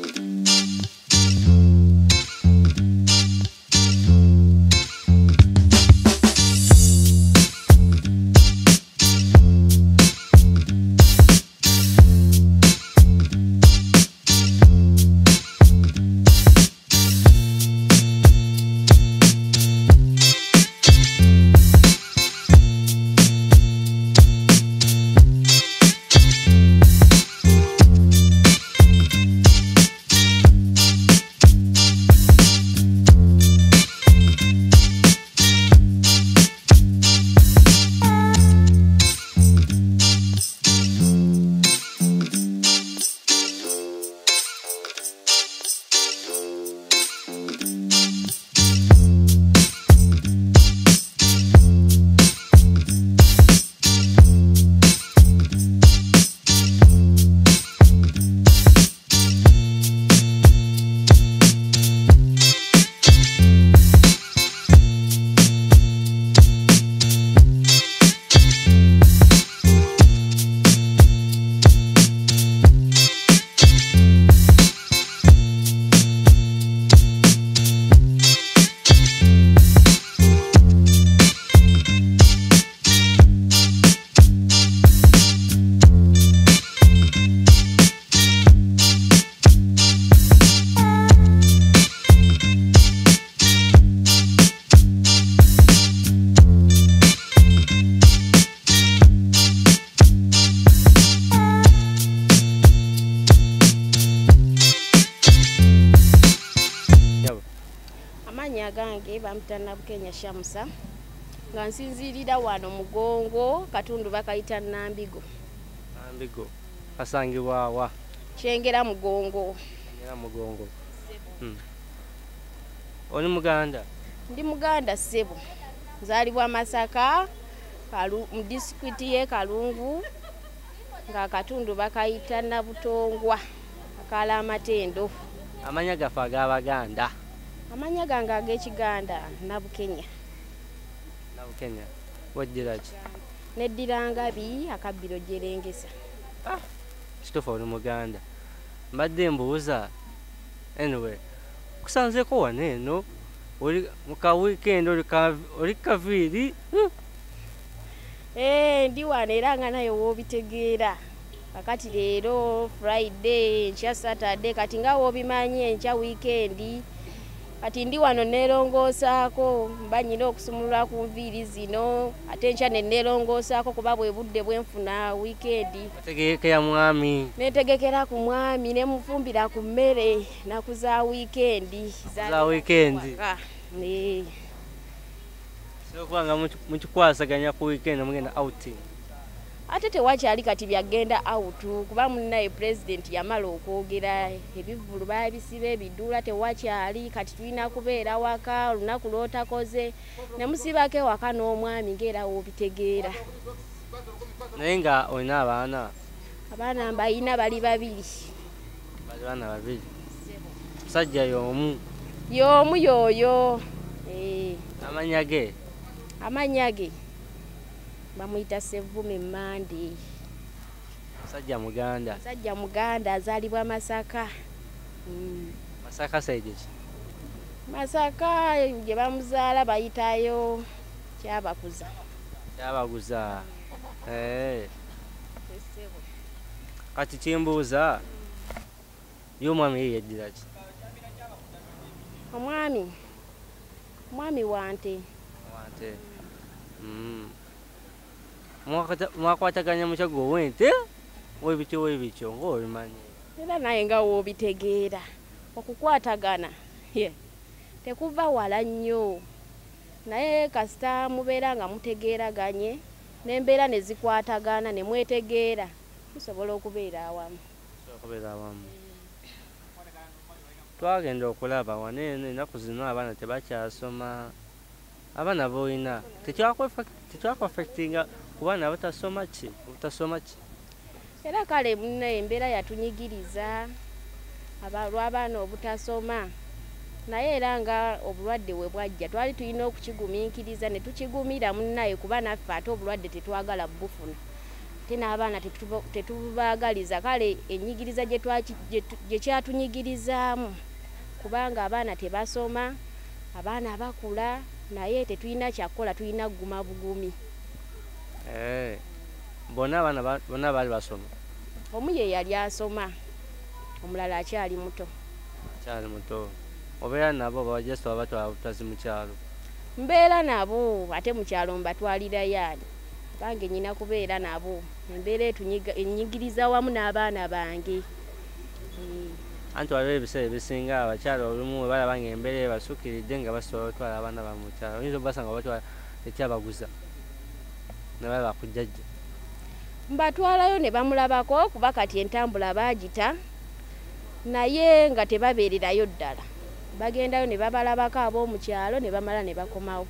Gange bamutana Bukenya Shamusa nga nsinzirira wano Mugongo katundu bakayita Nambigo. Nambigo asangibwa wa Kyengera Mugongo. Kyengera Mugongo. Oli Muganda? Ndi Muganda ssebo. Nzalibwa Masaka mu district ye Kalungu nga katundu bakayita Nabutongwa akala amatendo. Amanya gafa g'Abaganda. Amanya gange ag'Ekiganda Nabukenya. Nabukenya. Wajjira ki? Neddira Ngabi akabbiro Jerengesa. Kituufu oli Muganda. Mbadde mbuuza. Anyway, kusanzeko wano eno oli muka weekend oli kaviiri. Ndi wano era nga naye woobitegeera. Kakati leero Friday, nkya Saturday, kati nga woobimanye enkya weekend. Kati ndi wano neerongosaako mba nyina okusumulula ku nviiri zino ate nkya ne neerongosaako kuba bwe budde bwenfuna weekend. Otegekera mwami. Neetegekera ku mwami ne mufumbira ku mmere naku za weekend. Za weekend. Sokubanga mukikwasaganya ku weekend mugenda outing. Ate tewakyali kati byagenda out kuba munnaye president yamala okwogera ebivulu babisiba ebiduula tewakyali kati tulina kubeera waka olunaku lw'otakoze ne musibako ewaka n'omwami ng'era woobitegeera. Naye nga olina abaana? Abaana mbalina bali babiri. Bali baana babiri? Musajja y'omu? Y'omu y'oyo. Amannya ge? Amannya ge bamuyita Ssevume Mande. Musajja Muganda. Musajja Muganda azaalibwa Masaka. Masaka side ki? Masaka gye bamuzaala bayitayo Kyabakuza. Kyabakuza. Kati kimbuuza y'omwami ye yeddira ki? Omwami Wante. Wante. Mwakwataganya mukyaggo ow'ente webityo ng'obimanyi. Era naye nga woobitegeera okukwatagana tekuva wala nnyo naye kasita mubeera nga mutegeeraganye n'embeera ne zikwatagana ne mwetegeera musobola okubeera awamu. Twagenda okulaba wano eno ennaku zino abaana tebakyasoma. Abaana boyina tekyakwafectinga ku baana butasoma ki? Era kale embeera yatunyigiriza lw'abaana obutasoma naye era nga obulwadde we bwajja twali tulina okukigumiikiriza ne tukigumira munnaye kuba naffe ate obulwadde tetwagala bufuna ate n'abaana tetubaagaliza kale ennyigiriza gye kyatunyigirizaamu kubanga abaana tebasoma abaana bakula naye tetulina kyakukola tulina kuguma bugumi. Bonna baali basoma? Omu ye yali asoma omulala akyali muto. Obeera nabo bawajjasa babatwala butazi mu kyalo? Mbeera nabo ate mu kyalo mbatwalirayo ani bange nyina kubeera nabo embeera ennyigiriza wamu n'abaana bange. Anti waliwo ebiseera ebisinga abakyala olumu balaba ng'embeera ebasukkiridde nga basobola otwala abaana ba mu kyalo oyinza obasanga batwala ekyabaguza ne balaba ku jjajja. Mbatwalayo ne bamulabako kuba kati entambula baagita naye nga tebabeererayo ddala bagendayo ne babalabako ab'omu kyalo ne bamala ne bakomawo.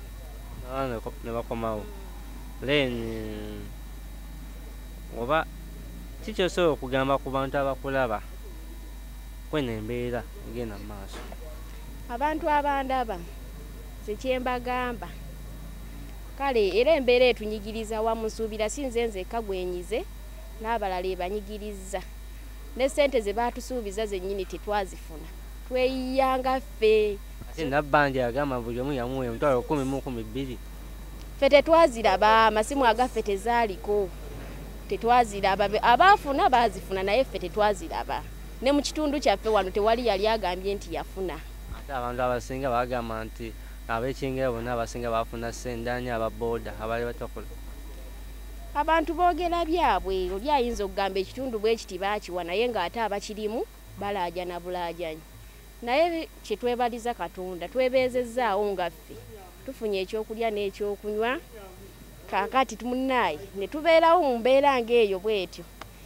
Oba kiki osobola okugamba ku bantu abakulaba kweno embeera egenda mu maaso? Abantu abandaba zekyembagamba kale era embeera etunyigiriza wamu nsuubira si nze nzekka gwenyize n'abalala ebanyigiriza ne ssente ze baatusuubiza zennyini tetwazifuna tweyiyanga ffe. Ate Nabbanja agamba buli omu yamuwa emitwalo 10 mu 12. Ffe tetwaziraba amasimu agaffe tezaaliko tetwaziraba abaafuna baazifuna naye ffe tetwaziraba ne mu kitundu kyaffe wano tewali yali agambye nti yafuna. Ate abantu abasinga bagamba nti ab'ekyengera bonna abasinga bafuna ssendaani ababooda abaali batakola. Abantu boogera byabwe oli ayinza okugamba ekitundu bwe kiti baakiwa naye ng'ate abakirimu balaajana bulaajanyi naye kyetwebaliza Katonda twebeezezzaawo nga ffe tufunye ekyokulya n'ekyokunywa kaakati tumunnaaye ne tubeerawo mu mbeera ng'eyo bwetyo.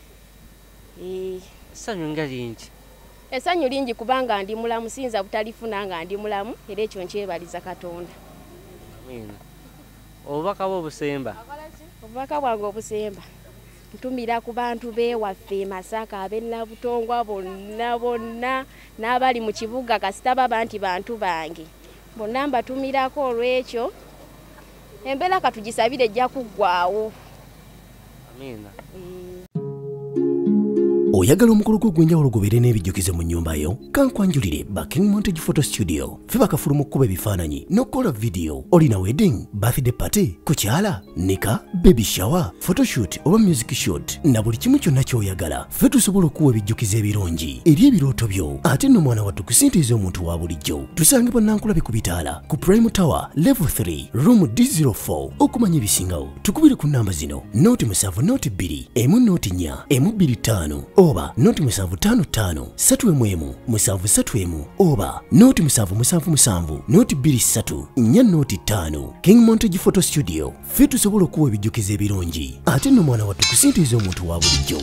Essanyu nga lingi? Essanyu lingi kubanga ndi mulamu siyinza butalifuna nga ndi mulamu era ekyo nkyebaliza Katonda. Amiina. Obubaka bw'obusemba? Obubaka bwange obusemba ntumira ku bantu b'ewaffe Masaka ab'e Nabutongwa bonna n'abali mu kibuga kasita baba nti bantu bange bonna mbatumirako olw'ekyo embeera katugisabire ejja kuggwaawo. Amiina. Oyagala omukolo gw'enjawulo gubeere n'ebijjukizo mu nnyumba yo? Kankwanjulire ba King Montage Photo Studio. Ffe bakafulu mu kkuba ebifaananyi n'okukola video. Olina wedding, birthday party, kukyala, nika, baby shower, photoshoot oba music shoot na buli kimu kyonna ky'oyagala. Ffe tusobola okuwa ebijjukizo ebirungi eri ebirooto byo ate nno mwana wattu kusintiiza omuntu wa bulijjo. Tusange Bannankulabe ku Bitaala ku Prime Tower Level 3 Room D04. Okumanya ebisingawo tukubire ku nnamba zino: 0702 104 125 oba 0755 311 731 oba 0777 223 405. King Montage Photo Studio. Ffe tusobola okuwa ebijjukizo ebirungi ate nno mwana wattu kusintiiza omuntu wa bulijjo.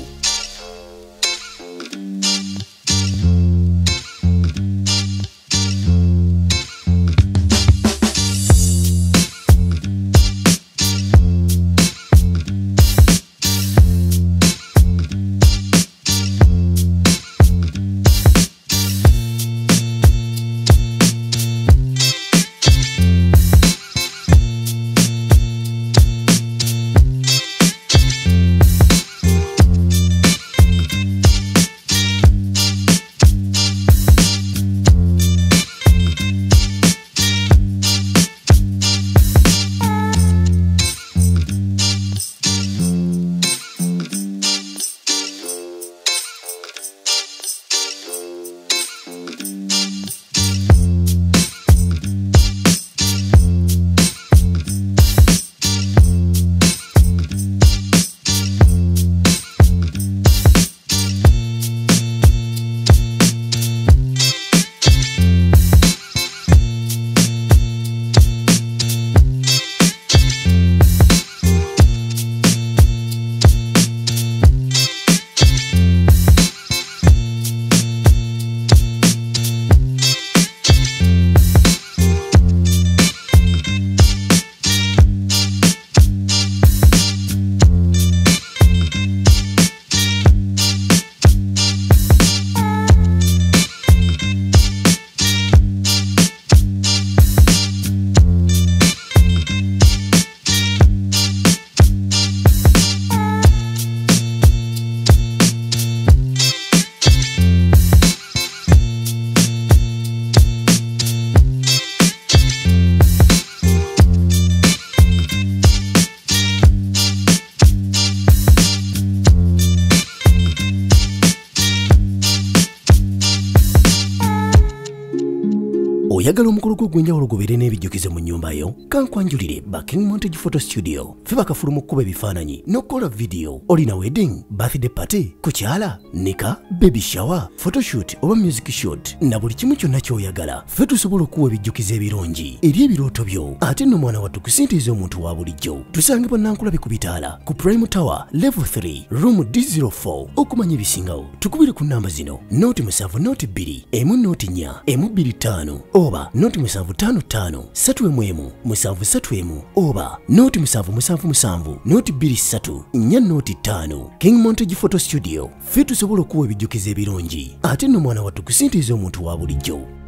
oyagala omukolo gw'ogwenjawulo gubeere n'ebijjukize mu nnyumba yo kankwanjulire ba King Montage Photo Studio ffe bakafulu mu kkuba ebifaananyi n'okukola vidiyo olina wedding birthday party kukyala nika baby shower photoshoot oba music shoot na buli kimu kyonna ky'oyagala ffe tusobola okuwa ebijjukize ebirungi eri ebirooto byo ate nno mwana wattu kusintiiza omuntu wa bulijjo tusange bannankulabe ku bitaala ku Prime Tower level 3 room D04 okumanya ebisingawo tukubire ku nnamba zino noti 7 noti 2 emu noti 4 emu 25 oba noti 755 3 731 oba noti 777 noti 23 4 noti 5 King Montage Photo Studio ffe tusobola okuwa ebijjukize ebirungi ate nno mwana wattu kusintiiza omuntu wa bulijjo